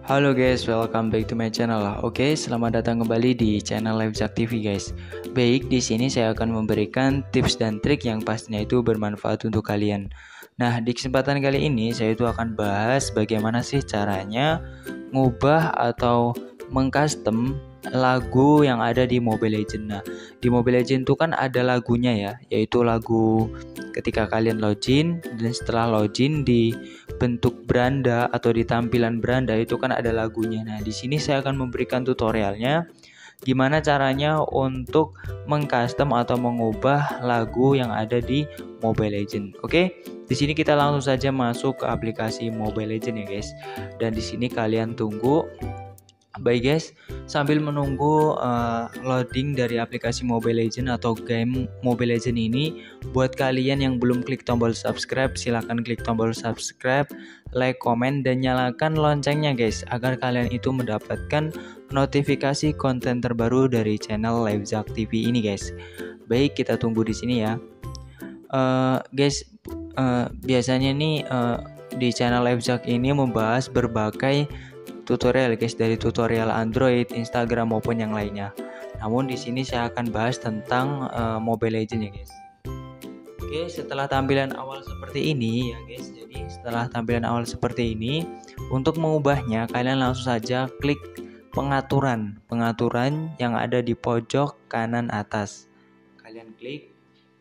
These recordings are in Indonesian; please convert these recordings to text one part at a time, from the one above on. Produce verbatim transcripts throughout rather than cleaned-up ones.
Halo guys, welcome back to my channel. Oke, selamat datang kembali di channel Livezak T V guys. Baik, di sini saya akan memberikan tips dan trik yang pastinya itu bermanfaat untuk kalian. Nah, di kesempatan kali ini saya itu akan bahas bagaimana sih caranya ngubah atau mengcustom lagu yang ada di Mobile Legends. Nah, di Mobile Legends itu kan ada lagunya ya, yaitu lagu ketika kalian login, dan setelah login di bentuk beranda atau di tampilan beranda itu kan ada lagunya. Nah, di sini saya akan memberikan tutorialnya gimana caranya untuk mengcustom atau mengubah lagu yang ada di Mobile Legends. Oke, di sini kita langsung saja masuk ke aplikasi Mobile Legends ya guys. Dan di sini kalian tunggu. Baik guys, sambil menunggu uh, loading dari aplikasi Mobile Legends atau game Mobile Legends ini, buat kalian yang belum klik tombol subscribe, silahkan klik tombol subscribe, like, komen, dan nyalakan loncengnya guys, agar kalian itu mendapatkan notifikasi konten terbaru dari channel Livezak T V ini guys. Baik, kita tunggu di sini ya. Uh, guys, uh, biasanya nih uh, di channel Livezak ini membahas berbagai tutorial guys, dari tutorial Android, Instagram maupun yang lainnya. Namun di sini saya akan bahas tentang uh, Mobile Legends ya guys. Oke, setelah tampilan awal seperti ini ya guys. Jadi setelah tampilan awal seperti ini, untuk mengubahnya kalian langsung saja klik pengaturan, pengaturan yang ada di pojok kanan atas. Kalian klik.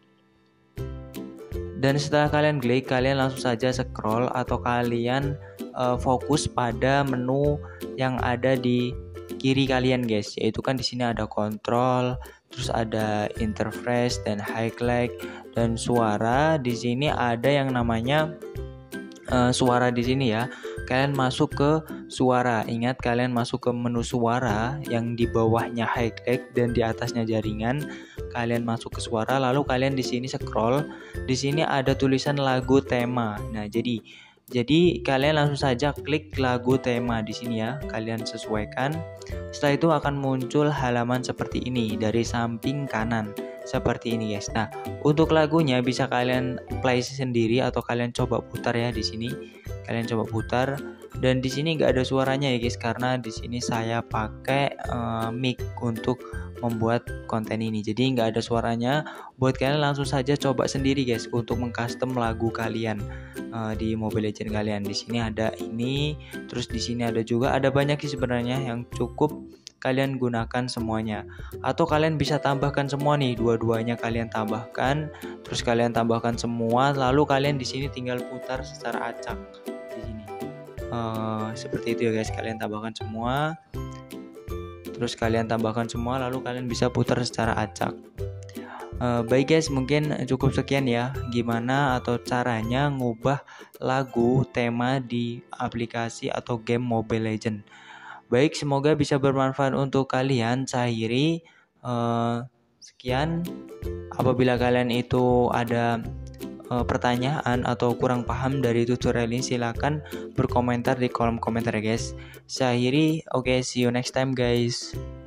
Dan setelah kalian klik, kalian langsung saja scroll atau kalian uh, fokus pada menu yang ada di kiri kalian guys, yaitu kan di sini ada kontrol, terus ada interface dan highlight dan suara. Di sini ada yang namanya uh, suara di sini ya. Kalian masuk ke suara. Ingat, kalian masuk ke menu suara yang di bawahnya highlight dan di atasnya jaringan. Kalian masuk ke suara, lalu kalian di sini scroll. Di sini ada tulisan lagu tema. Nah, jadi jadi kalian langsung saja klik lagu tema di sini ya. Kalian sesuaikan. Setelah itu akan muncul halaman seperti ini dari samping kanan. Seperti ini guys. Nah, untuk lagunya bisa kalian play sendiri atau kalian coba putar ya di sini. Kalian coba putar, dan di sini nggak ada suaranya ya guys, karena di sini saya pakai uh, mic untuk membuat konten ini, jadi nggak ada suaranya. Buat kalian langsung saja coba sendiri guys untuk mengcustom lagu kalian uh, di Mobile Legends kalian. Di sini ada ini, terus di sini ada juga, ada banyak sih sebenarnya yang cukup kalian gunakan semuanya, atau kalian bisa tambahkan semua nih, dua-duanya kalian tambahkan, terus kalian tambahkan semua, lalu kalian di sini tinggal putar secara acak di sini. Uh, seperti itu ya guys, kalian tambahkan semua, terus kalian tambahkan semua, lalu kalian bisa putar secara acak. Uh, baik guys, mungkin cukup sekian ya gimana atau caranya ngubah lagu tema di aplikasi atau game Mobile Legends. Baik, semoga bisa bermanfaat untuk kalian. Saya akhiri uh, sekian. Apabila kalian itu ada uh, pertanyaan atau kurang paham dari tutorial ini, silakan berkomentar di kolom komentar ya guys. Saya akhiri. Oke, okay, see you next time guys.